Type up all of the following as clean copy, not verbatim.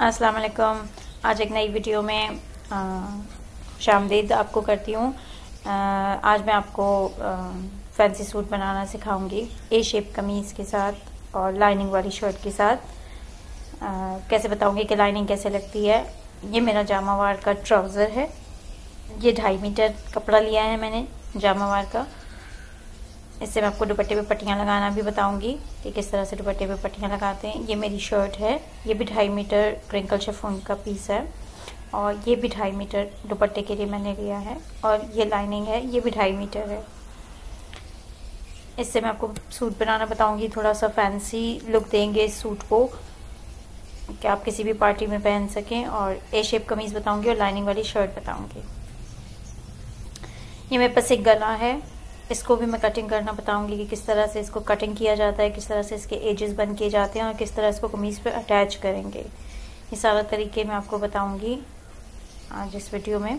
अस्सलाम वालेकुम। आज एक नई वीडियो में खुशामदीद आपको करती हूँ। आज मैं आपको फैंसी सूट बनाना सिखाऊंगी ए शेप कमीज़ के साथ और लाइनिंग वाली शर्ट के साथ। कैसे बताऊंगी कि लाइनिंग कैसे लगती है। ये मेरा जामावार का ट्राउज़र है। ये 2.5 मीटर कपड़ा लिया है मैंने जामावार का। इससे मैं आपको दुपट्टे पे पट्टियाँ लगाना भी बताऊंगी कि किस तरह से दुपट्टे पे पट्टियाँ लगाते हैं। ये मेरी शर्ट है। ये भी 2.5 मीटर क्रिंकल शिफॉन का पीस है और ये भी 2.5 मीटर दुपट्टे के लिए मैंने लिया है। और ये लाइनिंग है, ये भी 2.5 मीटर है। इससे मैं आपको सूट बनाना बताऊंगी। थोड़ा सा फैंसी लुक देंगे इस सूट को कि आप किसी भी पार्टी में पहन सकें। और ए शेप कमीज़ बताऊंगी और लाइनिंग वाली शर्ट बताऊंगी। ये मेरे पास एक गला है, इसको भी मैं कटिंग करना बताऊंगी कि किस तरह से इसको कटिंग किया जाता है, किस तरह से इसके एजेस बन किए जाते हैं और किस तरह इसको कमीज़ पे अटैच करेंगे। ये सारा तरीके मैं आपको बताऊंगी आज इस वीडियो में।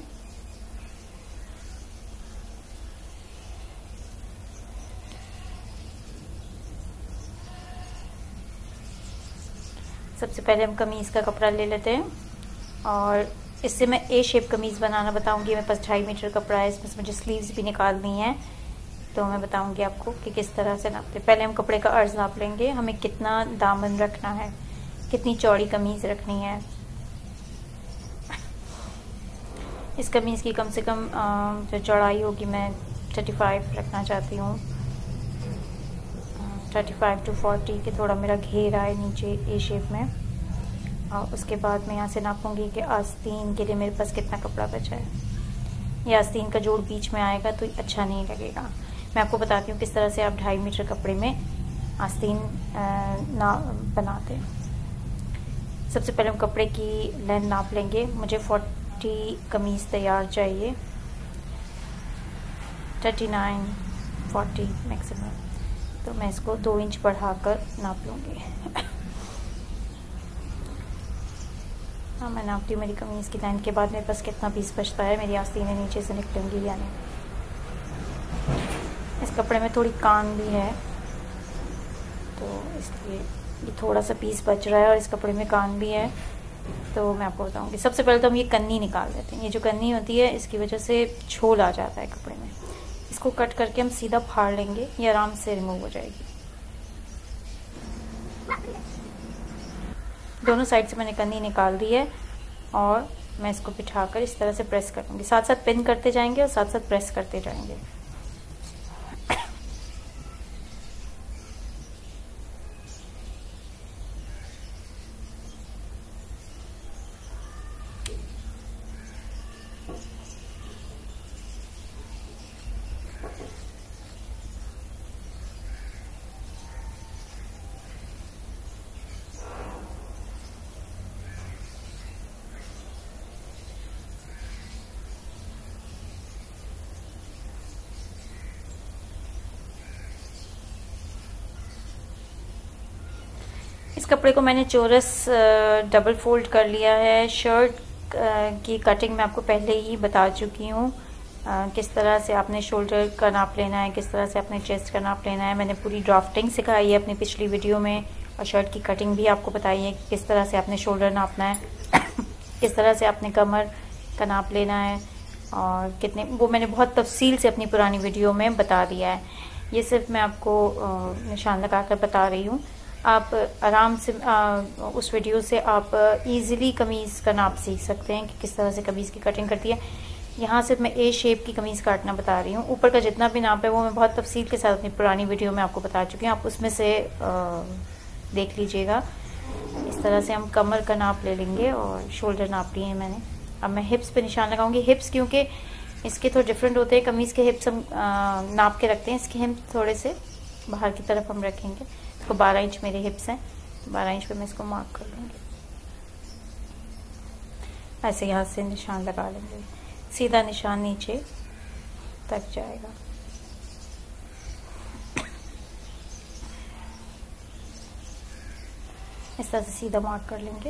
सबसे पहले हम कमीज़ का कपड़ा ले लेते हैं और इससे मैं ए शेप कमीज़ बनाना बताऊंगी। मेरे पास 2.5 मीटर कपड़ा है, इसमें मुझे स्लीव्स भी निकालनी है, तो मैं बताऊंगी आपको कि किस तरह से नापते। पहले हम कपड़े का अर्ज नाप लेंगे, हमें कितना दामन रखना है, कितनी चौड़ी कमीज़ रखनी है। इस कमीज़ की कम से कम जो चौड़ाई होगी मैं 35 रखना चाहती हूँ। 35 to 40 के थोड़ा मेरा घेर आए नीचे ए शेप में। और उसके बाद मैं यहाँ से नापूंगी कि आस्तीन के लिए मेरे पास कितना कपड़ा बचा है। ये आस्तीन का जोड़ बीच में आएगा तो अच्छा नहीं लगेगा। मैं आपको बताती हूँ किस तरह से आप 2.5 मीटर कपड़े में आस्तीन ना बनाते हैं। सबसे पहले हम कपड़े की लेंथ नाप लेंगे। मुझे 40 कमीज़ तैयार चाहिए, 39 40 मैक्सिमम। तो मैं इसको 2 इंच बढ़ाकर नाप लूँगी। हाँ, मैं नापती हूँ मेरी कमीज़ की लेंथ के बाद मेरे पास कितना पीस बचता है, मेरी आस्तीनें नीचे से निकलेंगी या नहीं। इस कपड़े में थोड़ी कान भी है तो इसलिए ये थोड़ा सा पीस बच रहा है और इस कपड़े में कान भी है, तो मैं आपको बताऊंगी। सबसे पहले तो हम ये कन्नी निकाल देते हैं। ये जो कन्नी होती है इसकी वजह से छोल आ जाता है कपड़े में। इसको कट करके हम सीधा फाड़ लेंगे, ये आराम से रिमूव हो जाएगी। दोनों साइड से मैंने कन्नी निकाल दी है और मैं इसको बिठाकर इस तरह से प्रेस करूँगी। साथ साथ पिन करते जाएंगे और साथ साथ प्रेस करते जाएंगे। इस कपड़े को मैंने चौरस डबल फोल्ड कर लिया है। शर्ट की कटिंग मैं आपको पहले ही बता चुकी हूँ, किस तरह से आपने शोल्डर का नाप लेना है, किस तरह से आपने चेस्ट का नाप लेना है। मैंने पूरी ड्राफ्टिंग सिखाई है अपनी पिछली वीडियो में और शर्ट की कटिंग भी आपको बताई है कि किस तरह से आपने शोल्डर नापना है किस तरह से आपने कमर का नाप लेना है और कितने, वो मैंने बहुत तफसील से अपनी पुरानी वीडियो में बता दिया है। ये सिर्फ मैं आपको निशान लगा कर बता रही हूँ। आप आराम से उस वीडियो से आप इजीली कमीज़ का नाप सीख सकते हैं कि किस तरह से कमीज़ की कटिंग करती है। यहाँ सिर्फ मैं ए शेप की कमीज़ काटना बता रही हूँ। ऊपर का जितना भी नाप है वो मैं बहुत तफसील के साथ अपनी पुरानी वीडियो में आपको बता चुकी हूँ, आप उसमें से देख लीजिएगा। इस तरह से हम कमर का नाप ले लेंगे और शोल्डर नाप लिए हैं मैंने। अब मैं हिप्स पे निशान लगाऊंगी। हिप्स क्योंकि इसके थोड़े डिफरेंट होते हैं। कमीज़ के हिप्स हम नाप के रखते हैं, इसके हिप्स थोड़े से बाहर की तरफ हम रखेंगे। इसको 12 इंच मेरे हिप्स हैं, 12 इंच पे मैं इसको मार्क कर लूँगी। ऐसे यहाँ से निशान लगा लेंगे, सीधा निशान नीचे तक जाएगा। इस तरह से सीधा मार्क कर लेंगे।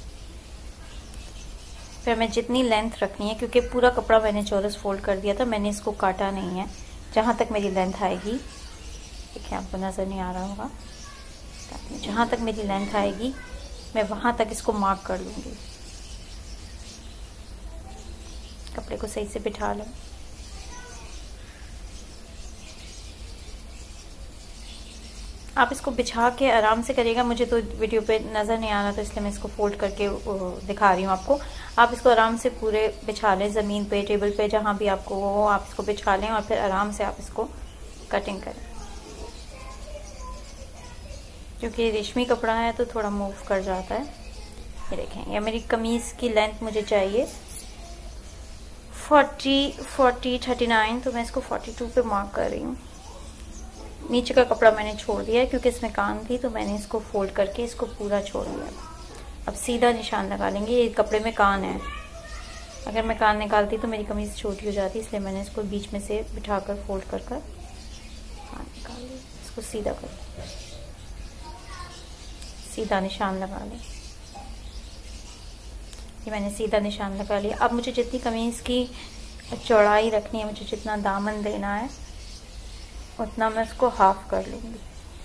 फिर हमें जितनी लेंथ रखनी है, क्योंकि पूरा कपड़ा मैंने चौरस फोल्ड कर दिया था, मैंने इसको काटा नहीं है। जहाँ तक मेरी लेंथ आएगी, देखिए आपको नज़र नहीं आ रहा होगा, जहाँ तक मेरी लेंथ आएगी मैं वहां तक इसको मार्क कर लूंगी। कपड़े को सही से बिठा लें। आप इसको बिछा के आराम से करिएगा, मुझे तो वीडियो पे नज़र नहीं आ रहा तो इसलिए मैं इसको फोल्ड करके दिखा रही हूँ आपको। आप इसको आराम से पूरे बिछा लें, ज़मीन पे, टेबल पे, जहाँ भी आपको हो आप इसको बिछा लें और फिर आराम से आप इसको कटिंग करें। क्योंकि ये रेशमी कपड़ा है तो थोड़ा मूव कर जाता है। ये देखें, ये मेरी कमीज़ की लेंथ मुझे चाहिए 39, तो मैं इसको 42 पे मार्क कर रही हूँ। नीचे का कपड़ा मैंने छोड़ दिया है क्योंकि इसमें कान थी, तो मैंने इसको फोल्ड करके इसको पूरा छोड़ दिया। अब सीधा निशान लगा लेंगे। ये कपड़े में कान है, अगर मैं कान निकालती तो मेरी कमीज़ छोटी हो जाती, इसलिए मैंने इसको बीच में से बिठाकर फोल्ड कर कान निकाल लिया। इसको सीधा कर, सीधा निशान लगा लें। ये मैंने सीधा निशान लगा लिया। अब मुझे जितनी कमीज़ की चौड़ाई रखनी है, मुझे जितना दामन देना है उतना मैं इसको हाफ कर लूँगी।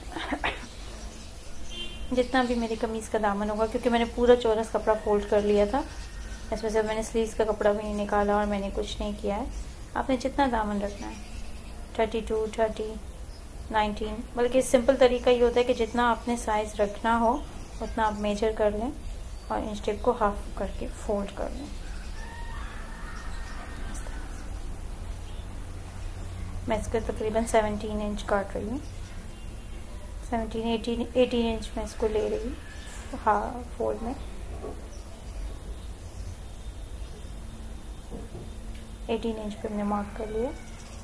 जितना भी मेरी कमीज़ का दामन होगा, क्योंकि मैंने पूरा चौरस कपड़ा फोल्ड कर लिया था, इसमें से मैंने स्लीव्स का कपड़ा भी नहीं निकाला और मैंने कुछ नहीं किया है। आपने जितना दामन रखना है 32, 30, 19, बल्कि सिंपल तरीका ये होता है कि जितना आपने साइज़ रखना हो उतना आप मेजर कर लें और इंच टेप को हाफ करके फोल्ड कर लें। मैं इसको तकरीबन 17 इंच काट रही हूँ। 17, 18 इंच मैं इसको ले रही हूँ हाँ फोल्ड में। 18 इंच पे मैंने मार्क कर लिया।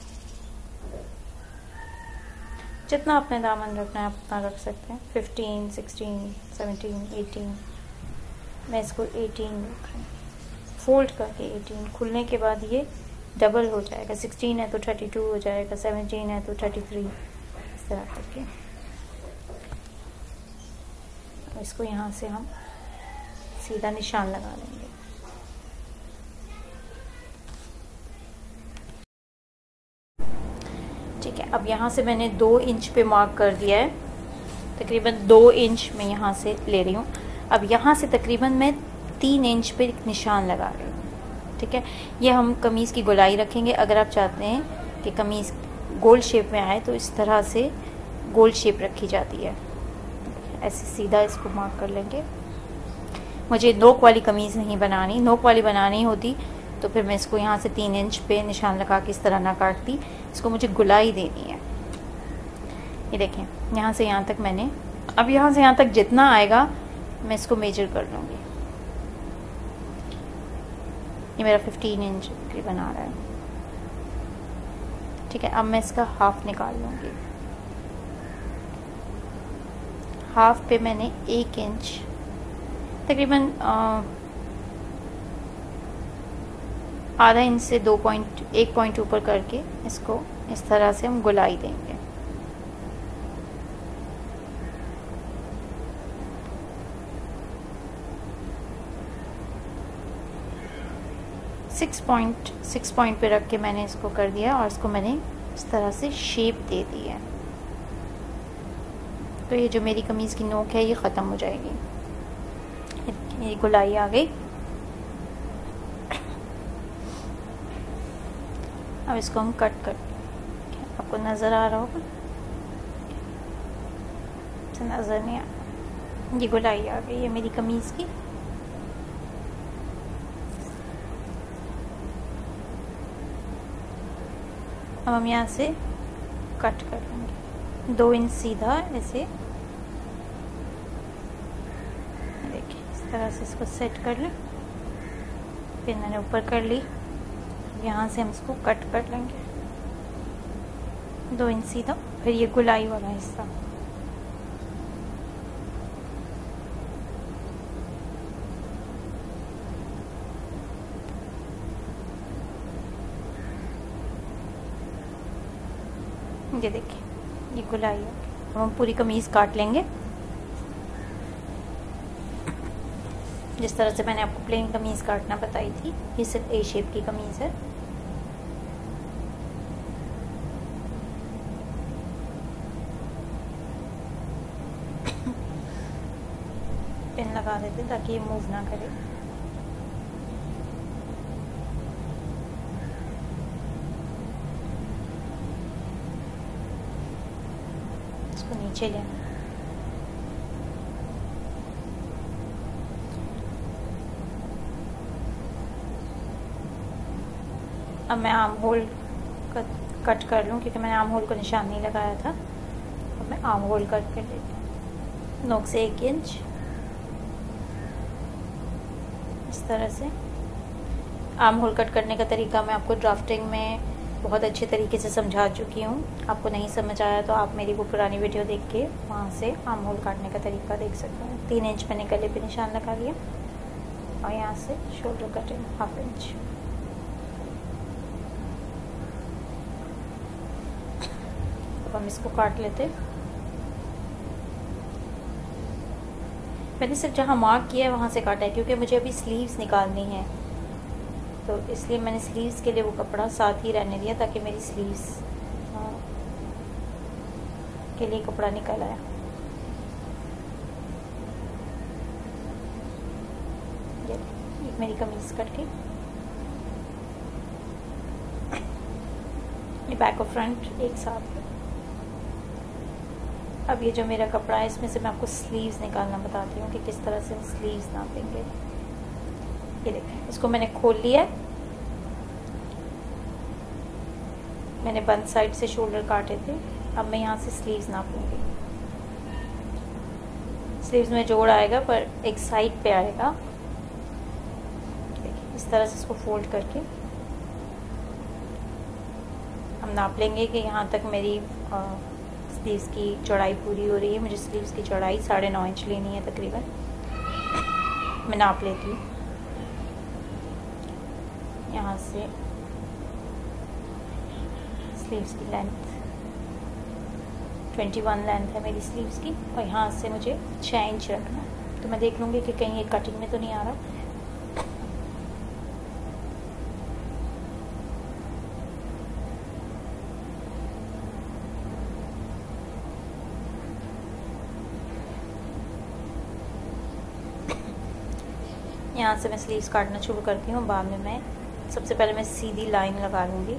जितना आपने दामन रखना है आप उतना रख सकते हैं। 15, 16, 17, 18, मैं इसको 18 रख रही हूँ। फोल्ड करके 18, खुलने के बाद ये डबल हो जाएगा। 16 है तो 32 हो जाएगा, 17 है तो 33, इस तरह करके। इसको यहाँ से हम सीधा निशान लगा लेंगे। ठीक है, अब यहाँ से मैंने 2 इंच पे मार्क कर दिया है। तकरीबन 2 इंच मैं यहाँ से ले रही हूँ। अब यहाँ से तकरीबन मैं 3 इंच पे निशान लगा रही हूँ। ठीक है, ये हम कमीज़ की गोलाई रखेंगे। अगर आप चाहते हैं कि कमीज़ गोल शेप में आए तो इस तरह से गोल शेप रखी जाती है। ऐसे सीधा इसको मार्क कर लेंगे। मुझे नोक वाली कमीज़ नहीं बनानी, नोक वाली बनानी होती तो फिर मैं इसको यहाँ से 3 इंच पे निशान लगा के इस तरह ना काटती। इसको मुझे गुलाई देनी है। ये देखें, यहाँ से यहाँ तक मैंने, अब यहाँ से यहाँ तक जितना आएगा मैं इसको मेजर कर लूँगी। ये मेरा 15 इंच तकरीबन आ रहा है। ठीक है, अब मैं इसका हाफ निकाल लूँगी। हाफ पे मैंने 1 इंच तकरीबन आधा इंच से 1 पॉइंट ऊपर करके इसको इस तरह से हम गुलाई देंगे। सिक्स पॉइंट पे रख के मैंने इसको कर दिया और इसको मैंने इस तरह से शेप दे दी है। तो ये जो मेरी कमीज़ की नोक है ये ख़त्म हो जाएगी। ये गुलाई आ गई। अब इसको हम कट कर, आपको नज़र आ रहा होगा, नज़र नहीं आ रहा, ये गुलाई आ गई है मेरी कमीज़ की। अब हम यहाँ से कट कर लेंगे 2 इंच सीधा ऐसे। देखिए इस तरह से इसको सेट कर लें। फिर मैंने ऊपर कर ली, यहाँ से हम इसको कट कर लेंगे 2 इंच सीधा। फिर ये गुलाई वाला हिस्सा ये देखिए, ये गुलाई है। अब हम पूरी कमीज़ काट लेंगे जिस तरह से मैंने आपको प्लेन कमीज़ काटना बताई थी। ये सिर्फ ए शेप की कमीज़ है। पिन लगा देते हैं ताकि ये मूव ना करे। इसको नीचे लेना। अब मैं आर्म होल कट कर लूँ क्योंकि मैंने आर्म होल को निशान नहीं लगाया था। अब मैं आर्म होल कट कर लेती हूँ नोक से 1 इंच इस तरह से। आर्म होल कट करने का तरीका मैं आपको ड्राफ्टिंग में बहुत अच्छे तरीके से समझा चुकी हूँ। आपको नहीं समझ आया तो आप मेरी वो पुरानी वीडियो देख के वहाँ से आर्म होल काटने का तरीका देख सकते हैं। 3 इंच मैंने गले पे निशान लगा लिया और यहाँ से शोल्डर कटिंग 1/2 इंच। अब हम इसको काट लेते। मैंने सिर्फ जहाँ मार्क किया है वहाँ से काटा है क्योंकि मुझे अभी स्लीव्स निकालनी है, तो इसलिए मैंने स्लीव्स के लिए वो कपड़ा साथ ही रहने दिया ताकि मेरी स्लीव्स के लिए कपड़ा निकल आया। ये मेरी कमीज कट के ये बैक और फ्रंट एक साथ है। अब ये जो मेरा कपड़ा है इसमें से मैं आपको स्लीव्स निकालना बताती हूँ कि किस तरह से हम स्लीव्स नापेंगे। ये देखें, इसको मैंने खोल लिया है। मैंने बंद साइड से शोल्डर काटे थे। अब मैं यहाँ से स्लीव्स नापूंगी। स्लीव्स में जोड़ आएगा पर एक साइड पे आएगा। देखिए इस तरह से इसको फोल्ड करके हम नाप लेंगे कि यहाँ तक मेरी स्लीव्स की चौड़ाई पूरी हो रही है। मुझे स्लीव्स की चौड़ाई 9.5 इंच लेनी है तकरीबन। मैं नाप लेती हूँ। यहाँ से स्लीव्स की लेंथ 21 लेंथ है मेरी स्लीव्स की और यहाँ से मुझे 6 इंच रखना है। तो मैं देख लूँगी कि कहीं ये कटिंग में तो नहीं आ रहा। यहाँ से मैं स्लीव्स काटना शुरू करती हूँ। बाद में मैं सबसे पहले मैं सीधी लाइन लगा लूँगी।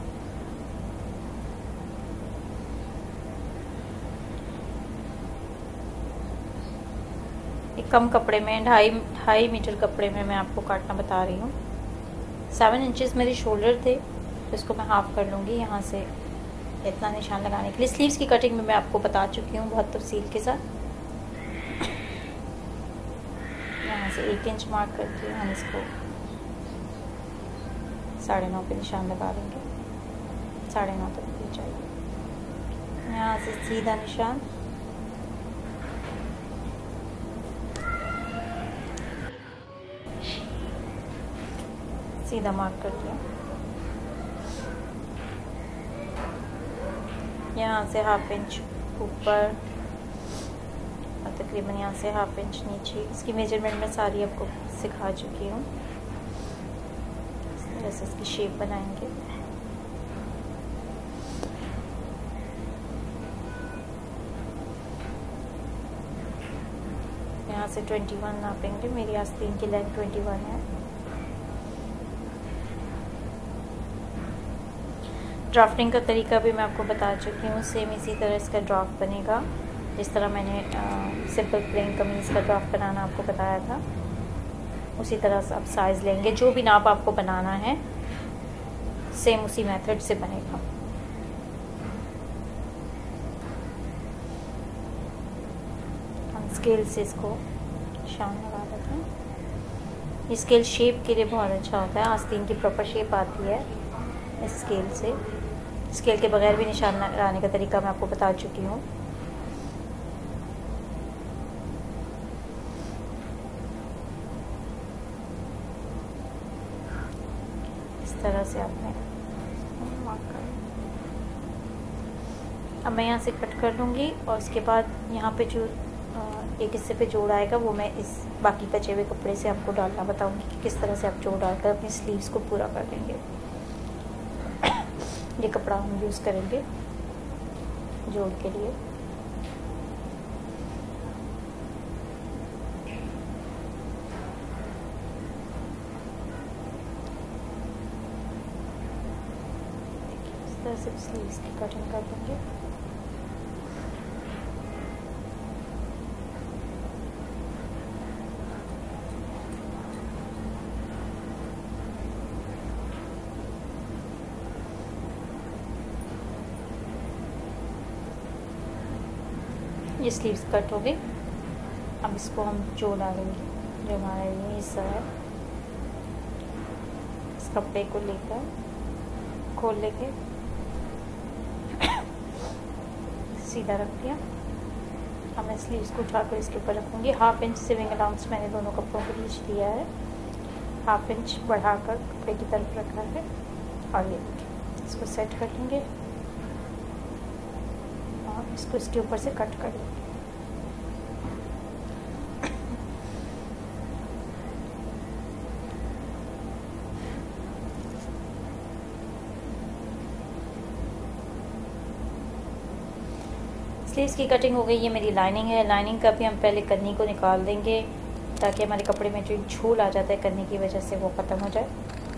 एक कम कपड़े में 2.5 मीटर कपड़े में मैं आपको काटना बता रही हूँ। 7 इंचेस मेरे शोल्डर थे तो इसको मैं हाफ कर लूँगी यहाँ से इतना निशान लगाने के लिए। स्लीव्स की कटिंग में मैं आपको बता चुकी हूँ बहुत तफसील के साथ। यहाँ से 1 इंच मार्क करके हम इसको 9.5 पे निशान लगा देंगे। 9.5 तक भी चाहिए। यहाँ से सीधा निशान सीधा मार्क कर दिया। यहाँ से 1/2 इंच ऊपर और तकरीबन यहाँ से 1/2 इंच नीचे। इसकी मेजरमेंट मैं सारी आपको सिखा चुकी हूँ। इस तरह से इसकी शेप बनाएंगे। यहाँ से 21 नापेंगे। मेरी आस्तीन की लेंथ 21 है। ड्राफ्टिंग का तरीका भी मैं आपको बता चुकी हूँ। सेम इसी तरह इसका ड्राफ्ट बनेगा जिस तरह मैंने सिंपल प्लेन कमीज़ का ड्राफ्ट बनाना आपको बताया था। उसी तरह से आप साइज़ लेंगे। जो भी नाप आपको बनाना है सेम उसी मेथड से बनेगा। हम स्केल से इसको निशान लगा देते हैं। ये स्केल शेप के लिए बहुत अच्छा होता है। आस्तीन की प्रॉपर शेप आती है इस स्केल से। स्केल के बगैर भी निशान लगाने का तरीका मैं आपको बता चुकी हूँ। इस तरह से आपने मार्क कर। अब मैं यहाँ से कट कर लूँगी और इसके बाद यहाँ पे जो एक हिस्से पे जोड़ आएगा वो मैं इस बाकी बचे हुए कपड़े से आपको डालना बताऊँगी कि किस तरह से आप जोड़ डालकर अपनी स्लीव्स को पूरा कर लेंगे। ये कपड़ा हम यूज़ करेंगे जोड़ के लिए। तरह से स्लीव्स की कटिंग कर लेंगे। ये स्लीव्स कट हो गई। अब इसको हम जो डालेंगे, जो हमारा ये हिस्सा है, इस कपड़े को लेकर खोल लेके सीधा रख दिया। अब मैं स्लीव्स को उठाकर इसके ऊपर रखूँगी। 1/2 इंच सिविंग अलाउंस मैंने दोनों कपड़ों के बीच दिया है, 1/2 इंच बढ़ाकर कपड़े की तरफ रखा है। और ये इसको सेट कर लेंगे और इसको इसके ऊपर से कट कर लेंगे। स्लीव्स की कटिंग हो गई। ये मेरी लाइनिंग है। लाइनिंग का भी हम पहले कन्नी को निकाल देंगे ताकि हमारे कपड़े में जो झूल आ जाता है कन्नी की वजह से वो ख़त्म हो जाए।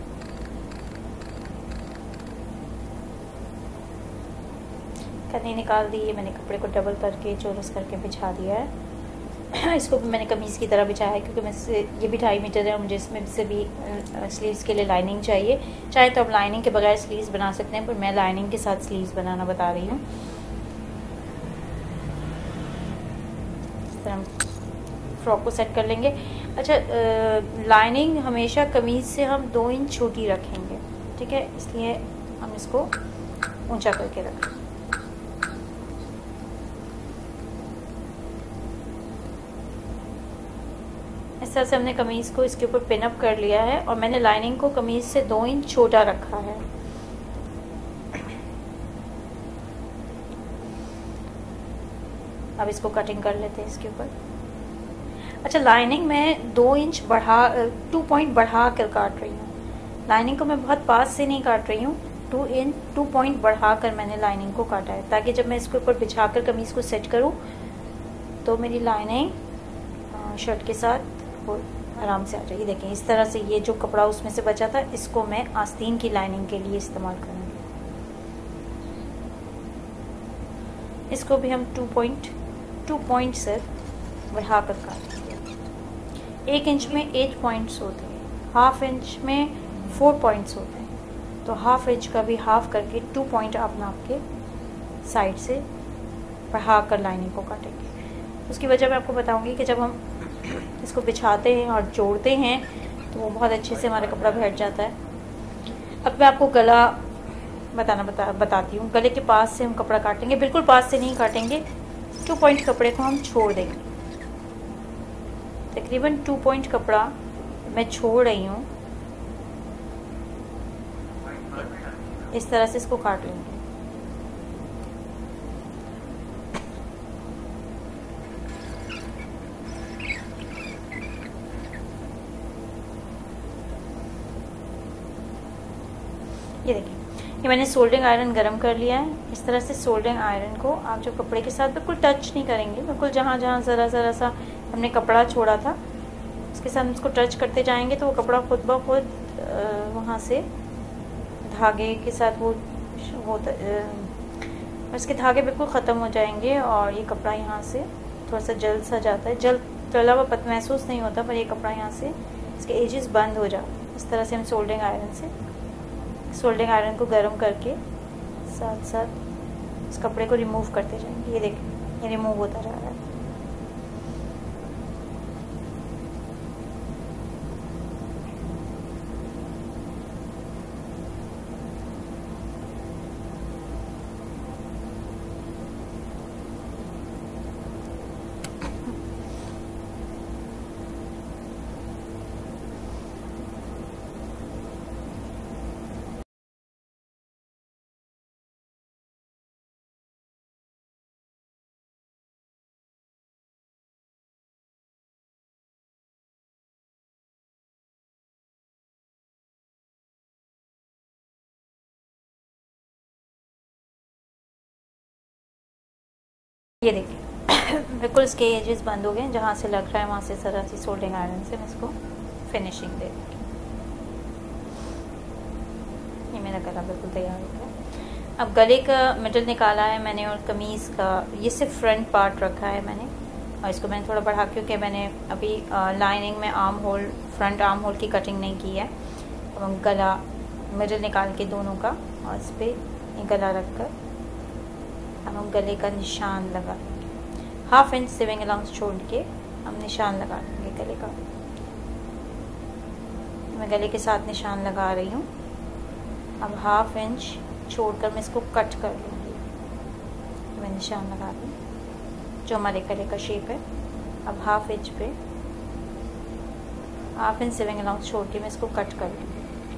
कन्नी निकाल दी। ये मैंने कपड़े को डबल करके चौरस करके बिछा दिया है। इसको भी मैंने कमीज़ की तरह बिछाया है क्योंकि मैं ये भी 2.5 मीटर है और मुझे इसमें से भी स्लीव्स के लिए लाइनिंग चाहिए। चाहे तो आप लाइनिंग के बगैर स्लीव्स बना सकते हैं, पर मैं लाइनिंग के साथ स्लीव्स बनाना बता रही हूँ। हम फ्रॉक को सेट कर लेंगे। अच्छा, लाइनिंग हमेशा कमीज़ से हम 2 इंच छोटी रखेंगे, ठीक है, इसलिए हम इसको ऊंचा करके रखें। इस तरह से हमने कमीज़ को इसके ऊपर पिन अप कर लिया है और मैंने लाइनिंग को कमीज़ से 2 इंच छोटा रखा है। अब इसको कटिंग कर लेते हैं इसके ऊपर। अच्छा, लाइनिंग में 2 इंच बढ़ा 2 पॉइंट बढ़ा कर काट रही हूँ। लाइनिंग को मैं बहुत पास से नहीं काट रही हूँ, 2 पॉइंट बढ़ा कर मैंने लाइनिंग को काटा है ताकि जब मैं इसके ऊपर बिछा कर कमीज़ को सेट करूँ तो मेरी लाइनिंग शर्ट के साथ वो आराम से आ जाएगी। देखें, इस तरह से ये जो कपड़ा उसमें से बचा था इसको मैं आस्तीन की लाइनिंग के लिए इस्तेमाल करूँगी। इसको भी हम 2 पॉइंट सिर्फ बढ़ा कर काटेंगे। 1 इंच में 8 पॉइंट्स होते हैं, 1/2 इंच में 4 पॉइंट्स होते हैं, तो 1/2 इंच का भी हाफ करके 2 पॉइंट आप नाप के साइड से बढ़ा कर लाइनिंग को काटेंगे। उसकी वजह मैं आपको बताऊंगी कि जब हम इसको बिछाते हैं और जोड़ते हैं तो वो बहुत अच्छे से हमारा कपड़ा बैठ जाता है। अब मैं आपको गला बताती हूँ। गले के पास से हम कपड़ा काटेंगे, बिल्कुल पास से नहीं काटेंगे। 2 पॉइंट कपड़े को हम छोड़ देंगे। तकरीबन 2 पॉइंट कपड़ा मैं छोड़ रही हूँ। इस तरह से इसको काट लेंगे। ये देखिए, ये मैंने सोल्डरिंग आयरन गरम कर लिया है। इस तरह से सोल्डरिंग आयरन को आप जो कपड़े के साथ बिल्कुल टच नहीं करेंगे, बिल्कुल जहाँ जहाँ ज़रा सा हमने कपड़ा छोड़ा था उसके साथ उसको टच करते जाएंगे तो वो कपड़ा खुद ब खुद वहाँ से धागे के साथ वो उसके धागे बिल्कुल ख़त्म हो जाएंगे और ये कपड़ा यहाँ से थोड़ा सा जल्द सा जाता है। जल्द तला हुआ पत महसूस नहीं होता, पर ये कपड़ा यहाँ से इसके एजेस बंद हो जाते हैं। इस तरह से हम सोल्डरिंग आयरन को गर्म करके साथ साथ इस कपड़े को रिमूव करते जाएंगे। ये देखें, ये रिमूव होता जा रहा है। ये देखिए बिल्कुल इसके एजेस बंद हो गए। जहाँ से लग रहा है वहाँ से ज़रा सी सोल्डरिंग आयरन से मैं इसको फिनिशिंग दे दूँगी। ये मेरा गला बिल्कुल तैयार हो गया। अब गले का मिडल निकाला है मैंने और कमीज़ का ये सिर्फ फ्रंट पार्ट रखा है मैंने, और इसको मैंने थोड़ा बढ़ा क्योंकि मैंने अभी लाइनिंग में arm hole, front arm hole की कटिंग नहीं की है। अब गला मिडल निकाल के दोनों का और इस पर गला रख कर अब हम गले का निशान लगा लेंगे। 1/2 इंच सिविंग अलाउंस छोड़ के हम निशान लगा लेंगे गले का। मैं गले के साथ निशान लगा रही हूँ। अब 1/2 इंच छोड़कर मैं इसको कट कर लूँगी। तो मैं निशान लगा दूँ जो हमारे गले का शेप है। अब 1/2 इंच पे 1/2 इंच सिविंग अलाउंस छोड़ के मैं इसको कट कर लूँगी।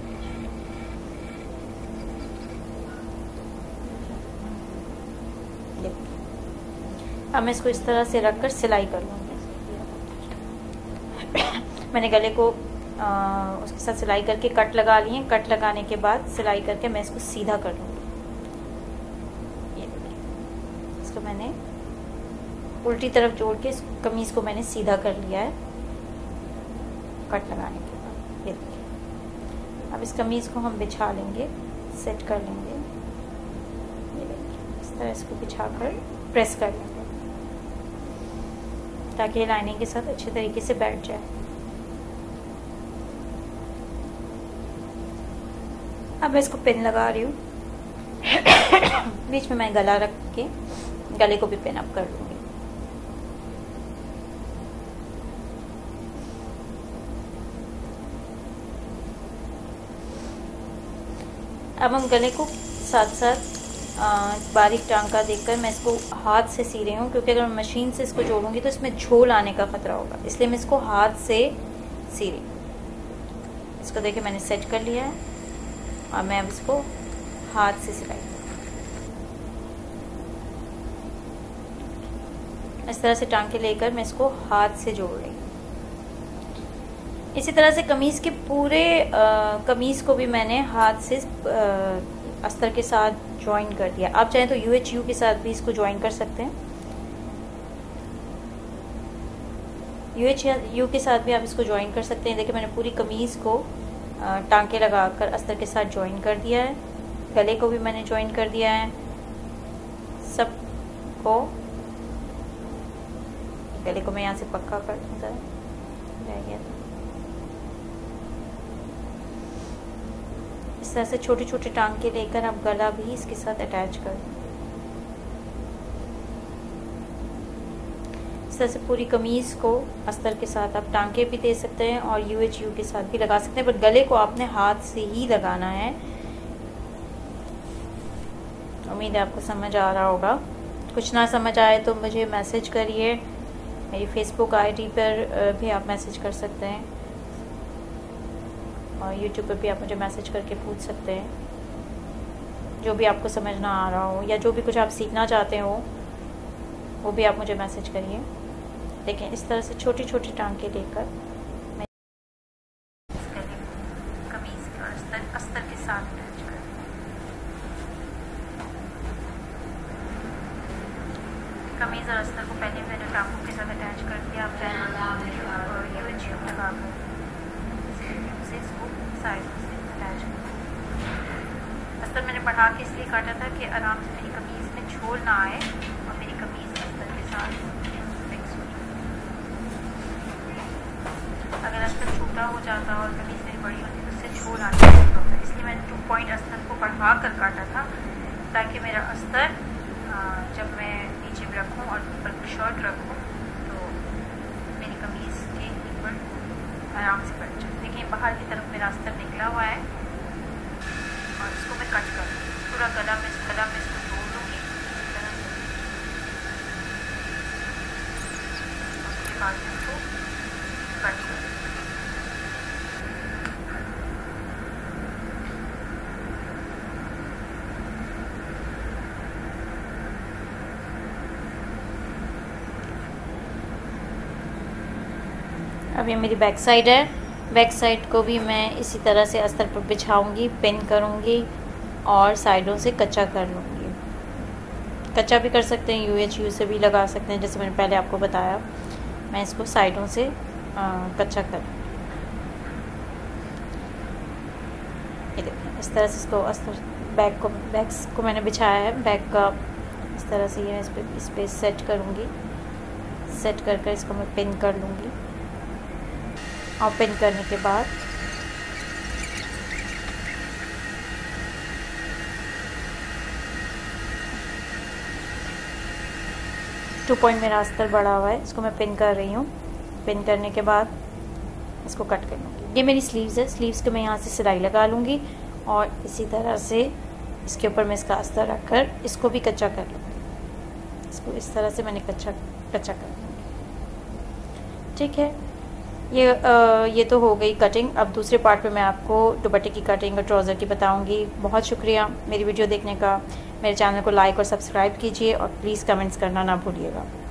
अब मैं इसको इस तरह से रखकर सिलाई कर लूँगी। मैंने गले को उसके साथ सिलाई करके कट लगा लिए। कट लगाने के बाद सिलाई करके मैं इसको सीधा कर लूँगी। ये देखिए, इसको मैंने उल्टी तरफ जोड़ के इस कमीज़ को मैंने सीधा कर लिया है कट लगाने के बाद। ये देखिए, अब इस कमीज़ को हम बिछा लेंगे, सेट कर लेंगे। ये देखिए, इस तरह इसको बिछा कर प्रेस कर लेंगे ताकि ये लाइनिंग के साथ अच्छे तरीके से बैठ जाए। अब मैं इसको पिन लगा रही हूँ। बीच में मैं गला रख के गले को भी पिन अप कर लूँगी। अब हम गले को साथ साथ बारीक टांका देकर मैं इसको हाथ से सी रही हूँ, क्योंकि अगर मैं मशीन से इसको जोड़ूंगी तो इसमें झोल आने का खतरा होगा, इसलिए मैं इसको हाथ से सी रही हूँ। इसको देखिए मैंने सेट कर लिया है और मैं अब इसको हाथ से सिलाई इस तरह से टांके लेकर मैं इसको हाथ से जोड़ रही हूँ। इसी तरह से कमीज़ के पूरे कमीज़ को भी मैंने हाथ से अस्तर के साथ ज्वाइन कर दिया। आप चाहें तो UHU के साथ भी इसको ज्वाइन कर सकते हैं। UHU के साथ भी आप इसको ज्वाइन कर सकते हैं। देखिए मैंने पूरी कमीज़ को टांके लगाकर अस्तर के साथ ज्वाइन कर दिया है। गले को भी मैंने ज्वाइन कर दिया है। सब को गले को मैं यहाँ से पक्का कर दूँगा। इस तरह से छोटे छोटे टांके लेकर आप गला भी इसके साथ अटैच कर दें। इस तरह से पूरी कमीज़ को अस्तर के साथ आप टांके भी दे सकते हैं और UHU के साथ भी लगा सकते हैं, पर गले को आपने हाथ से ही लगाना है। उम्मीद है आपको समझ आ रहा होगा। कुछ ना समझ आए तो मुझे मैसेज करिए। मेरी फेसबुक ID पर भी आप मैसेज कर सकते हैं और YouTube पर भी आप मुझे मैसेज करके पूछ सकते हैं। जो भी आपको समझ ना आ रहा हो या जो भी कुछ आप सीखना चाहते हो वो भी आप मुझे मैसेज करिए। देखिए इस तरह से छोटी छोटी टांके लेकर मैं कमीज़ का अस्तर के साथ अटैच कर कमीज़ और अस्तर को पहले मैंने टांकों के साथ अटैच कर दिया। आप चाहे UHU लगा कर इसको साइड से अटैच कर। अस्तर मैंने बढ़ा के इसलिए काटा था कि आराम से मेरी कमीज़ में झोल ना आए और मेरी कमीज़ अस्तर के साथ फिक्स हो जाए। अगर अस्तर छोटा हो जाता और कमीज़ मेरी बड़ी होती तो उससे झोल आने का खतरा होता है, इसलिए मैंने 2 पॉइंट अस्तर को बढ़ा कर काटा था ताकि मेरा अस्तर जब मैं नीचे भी रखूँ और ऊपर शर्ट रखूँ तो मेरी कमीज़ के ऊपर आराम से बैठ जाए। देखिए बाहर की तरफ मेरा अस्तर निकला हुआ है और इसको मैं कट कर पूरा गला में इसको जोड़ लूँगी इसी तरह से। उसके बाद इसको कट कर अब ये मेरी बैक साइड है। बैक साइड को भी मैं इसी तरह से अस्तर पर बिछाऊंगी, पिन करूंगी और साइडों से कच्चा कर लूँगी। कच्चा भी कर सकते हैं, UHU से भी लगा सकते हैं, जैसे मैंने पहले आपको बताया। मैं इसको साइडों से कच्चा कर, ये देखिए इस तरह से इसको अस्तर बैग्स को मैंने बिछाया है। बैग का इस तरह से ये इस पर सेट करूँगी। सेट कर इसको मैं पिन कर लूँगी और पिन करने के बाद टू पॉइंट मेरा अस्तर बढ़ा हुआ है, इसको मैं पिन कर रही हूँ। पिन करने के बाद इसको कट कर लूँगी। ये मेरी स्लीव्स है, स्लीव्स को मैं यहाँ से सिलाई लगा लूँगी और इसी तरह से इसके ऊपर मैं इसका अस्तर रख कर इसको भी कच्चा कर लूँगी। इसको इस तरह से मैंने कच्चा कर लूँगी। ठीक है, ये तो हो गई कटिंग। अब दूसरे पार्ट में मैं आपको दुपट्टे की कटिंग और ट्राउज़र की बताऊंगी। बहुत शुक्रिया मेरी वीडियो देखने का। मेरे चैनल को लाइक और सब्सक्राइब कीजिए और प्लीज़ कमेंट्स करना ना भूलिएगा।